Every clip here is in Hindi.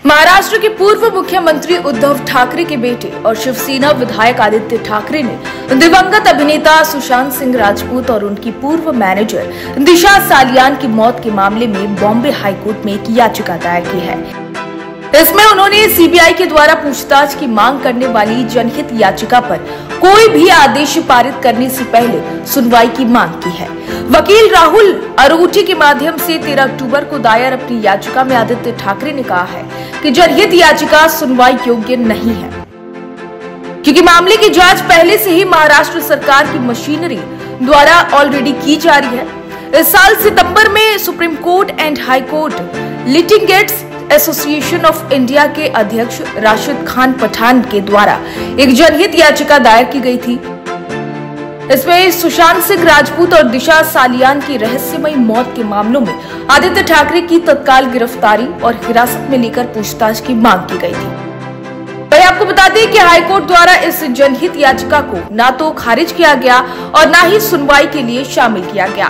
महाराष्ट्र के पूर्व मुख्यमंत्री उद्धव ठाकरे के बेटे और शिवसेना विधायक आदित्य ठाकरे ने दिवंगत अभिनेता सुशांत सिंह राजपूत और उनकी पूर्व मैनेजर दिशा सालियान की मौत के मामले में बॉम्बे हाईकोर्ट में एक याचिका दायर की है। इसमें उन्होंने सीबीआई के द्वारा पूछताछ की मांग करने वाली जनहित याचिका पर कोई भी आदेश पारित करने से पहले सुनवाई की मांग की है। वकील राहुल अरोठी के माध्यम से 13 अक्टूबर को दायर अपनी याचिका में आदित्य ठाकरे ने कहा है कि जनहित याचिका सुनवाई योग्य नहीं है, क्योंकि मामले की जांच पहले से ही महाराष्ट्र सरकार की मशीनरी द्वारा ऑलरेडी की जा रही है। इस साल सितंबर में supreme court and high court litigants association of India के अध्यक्ष राशिद खान पठान के द्वारा एक जनहित याचिका दायर की गई थी। इसमें सुशांत सिंह राजपूत और दिशा सालियान की रहस्यमयी मौत के मामलों में आदित्य ठाकरे की तत्काल गिरफ्तारी और हिरासत में लेकर पूछताछ की मांग की गई थी। वहीं आपको बता दें कि हाईकोर्ट द्वारा इस जनहित याचिका को न तो खारिज किया गया और न ही सुनवाई के लिए शामिल किया गया।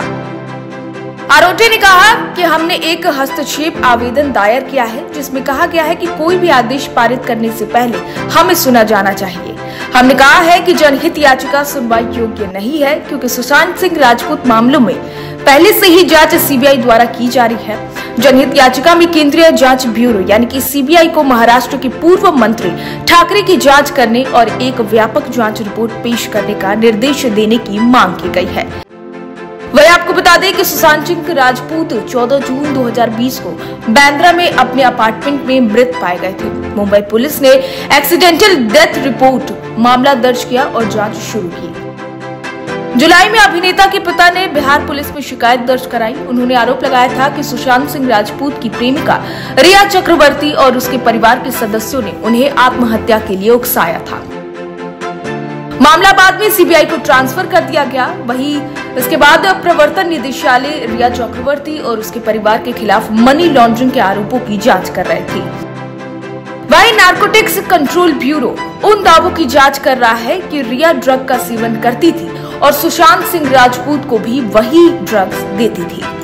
आरोटे ने कहा कि हमने एक हस्तक्षेप आवेदन दायर किया है, जिसमें कहा गया है कि कोई भी आदेश पारित करने से पहले हमें सुना जाना चाहिए। हमने कहा है कि जनहित याचिका सुनवाई योग्य नहीं है, क्योंकि सुशांत सिंह राजपूत मामलों में पहले से ही जांच सीबीआई द्वारा की जा रही है। जनहित याचिका में केंद्रीय जांच ब्यूरो यानी कि सीबीआई को महाराष्ट्र के पूर्व मंत्री ठाकरे की जांच करने और एक व्यापक जांच रिपोर्ट पेश करने का निर्देश देने की मांग की गई है। वही आपको बता दें कि सुशांत सिंह राजपूत 14 जून 2020 को बांद्रा में अपने अपार्टमेंट में मृत पाए गए थे। मुंबई पुलिस ने एक्सीडेंटल डेथ रिपोर्ट मामला दर्ज किया और जांच शुरू की। जुलाई में अभिनेता के पिता ने बिहार पुलिस में शिकायत दर्ज कराई। उन्होंने आरोप लगाया था कि सुशांत सिंह राजपूत की प्रेमिका रिया चक्रवर्ती और उसके परिवार के सदस्यों ने उन्हें आत्महत्या के लिए उकसाया था। मामला बाद में सीबीआई को ट्रांसफर कर दिया गया। वहीं इसके बाद प्रवर्तन निदेशालय रिया चक्रवर्ती और उसके परिवार के खिलाफ मनी लॉन्ड्रिंग के आरोपों की जांच कर रही थी। वहीं नारकोटिक्स कंट्रोल ब्यूरो उन दावों की जांच कर रहा है कि रिया ड्रग का सेवन करती थी और सुशांत सिंह राजपूत को भी वही ड्रग्स देती थी।